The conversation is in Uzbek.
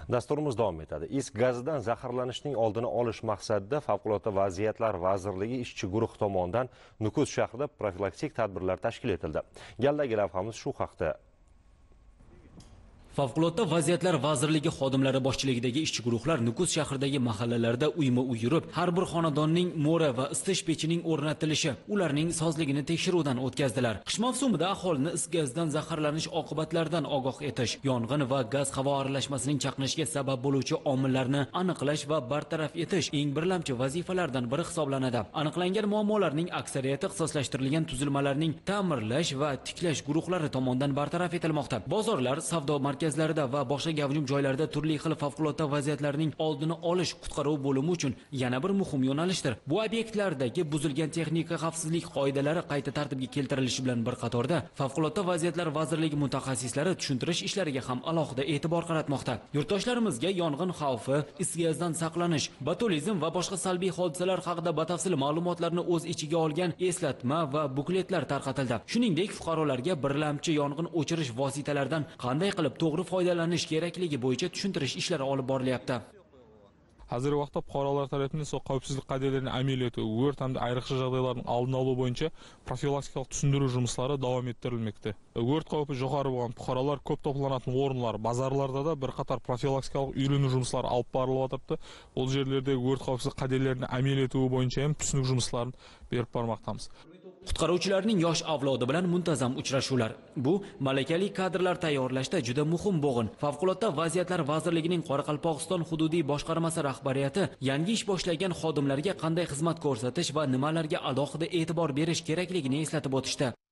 Dasturimiz davom etadi. Is gazidan zaharlanishning oldini olish maqsadida Favqulodda vaziyatlar vazirligi ishchi guruh tomonidan Nukus shahrida profilaktik tadbirlar tashkil etildi. Galdagi lavhamiz shu haqda. Favqulodda vaziyatlar vazirligi xodimlari boshchiligidagi ishchi guruhlar Nukus shahridagi mahallalarda uyma-uy yurib, har bir xonadonning mo'ra va isitish pechining o'rnatilishi, ularning sozligini tekshiruvdan o'tkazdilar. Qish mavsumida aholini is gazdan zaharlanish oqibatlaridan ogoh etish, yong'in va gaz-havo aralashmasining chaqnashiga sabab bo'luvchi omillarni aniqlash va bartaraf etish eng birlamchi vazifalardan biri hisoblanadi. Aniqlangan muammolarning aksariyati ixtisoslashtirilgan tuzilmalarning ta'mirlash va tiklash guruhlari tomonidan bartaraf etilmoqda. Bozorlar, savdo markazlarida va boshqa gavjum joylarda turli xil favqulodda vaziyatlarning oldini olish qutqaruv bo'limi uchun yana bir muhim yo'nalishdir. Bu obyektlardagi buzilgan texnika xavfsizlik qoidalari qayta tartibga keltirilishi bilan bir qatorda Favqulodda vaziyatlar vazirligi mutaxassislari tushuntirish ishlariga ham alohida e'tibor qaratmoqda. Yurtdoshlarimizga yong'in xavfi, is gazdan saqlanish, botulizm va boshqa salbiy hodisalar haqida batafsil ma'lumotlarni o'z ichiga olgan eslatma va bukletlar tarqatildi. Shuningdek, fuqarolarga birlamchi yong'in o'chirish vositalaridan qanday qilib to'g'ri foydalanish kerakligi bo'yicha tushuntirish ishlari olib borilyapti. Hozirgi vaqtda fuqarolar tomonidan qavipsizlik qoidalarini amal etib, o'rt hamda ayriqcha жағдайлардың алдын алу bo'yicha profilaktikалық түсіндіру жұмыстары davom ettirilmoqda. O'rt xavfi jo'xori bo'lgan fuqarolar ko'p to'planатын o'rinlar, bozorlarda da bir qator profilaktikалық үйрену жұмыстары alып borылib o'tiribdi. Ол жерлерде o'rt xavfsizlik qoidalarini amal etuvi bo'yicha ham түсінік жұмыстарын berib bormoqdamiz. Qutqaruvchilarning yosh avlodi bilan muntazam uchrashuvlar. Bu malakali kadrlar tayyorlashda juda muhim bo'g'in. Favqulodda vaziyatlar vazirligining Qoraqalpog'iston hududiy boshqarmasi rahbariyati yangi ish boshlagan xodimlarga qanday xizmat ko'rsatish va nimalarga alohida e'tibor berish kerakligini eslatib o'tishdi.